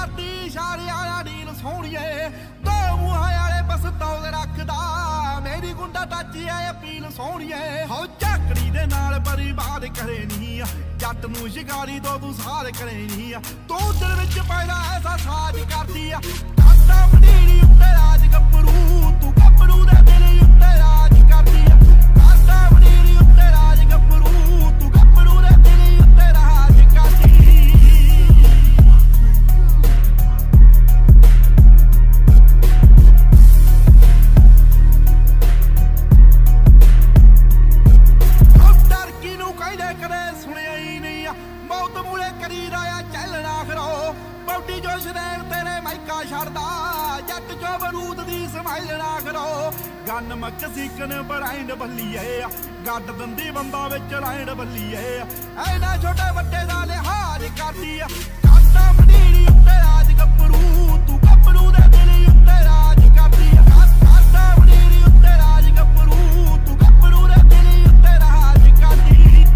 करती इशारे आला नील सोहणिए दो मूहां वाले बस तौल रखदा मेरी गुंडा टाची है अपील सोहणिए हो झाकड़ी दे नाल बर्बाद करे नी जट नूं शिकारी तो तू सार करे नी तू दिल विच पैदा ऐसा साज करदी काटा मंडीरी उत्ते राज गब्बरू तू गब्बरू दे दिल उत्ते राज करदी काटा मंडीरी उत्ते राज गब्बरू तू गब्बरू दे दिल उत्ते राज करदी मौत मूले करी राया चलना खरो बौटी जो शरैन तेरे माइका छड़दा जट जो बरूद दी समाइल ना करो गन मक सीकन बराइंड बल्लीए गड्ड दंदी बंदा विच राइंड बल्लीए ऐना छोटे बट्टे दा लिहाज करदी काटा मंडीरी उत्ते राज गब्बरू तू गब्बरू दे दिल उत्ते राज करदी काटा मंडीरी उत्ते राज गब्बरू तू गब्बरू दे दिल उत्ते राज करदी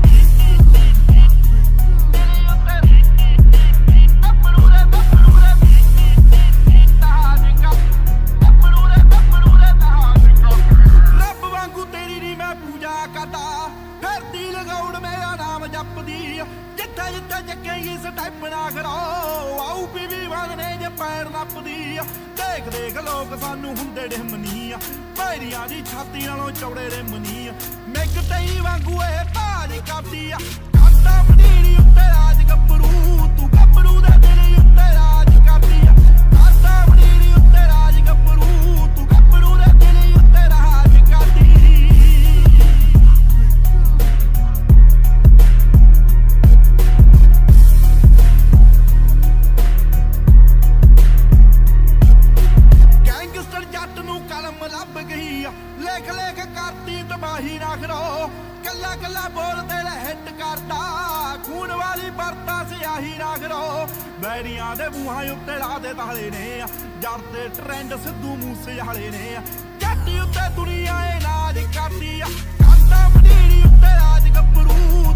जिथे जिथे जगे इस टाइप ना करो आऊ पीवी वागने जे पैर नपदी देख देख लोग सानू हुंदे डिमनी पैरियां दी छाती नालों चौड़े रिमनी मिग टई वांगू ए भाज करदी काटा मंडीरी उत्ते राज गब्बरू तू गब्बरू दे दिल उत्ते राज करदी काटा मंडीरी उत्ते राज गब्बरू तू गब्बरू दे दिल उत्ते राज करदी लेख लेख करती तबाही ना करो कला कला बोल तेरे हिट करता खून वाली बरता सियाही ना करो बैरियां दे मूहां उत्ते ला दे ताले ने जड़ते ट्रेंड सिद्धू मूसे वाले ने जट्टी उत्ते दुनिया नाज करदी काटा मंडीरी उत्ते राज गब्बरू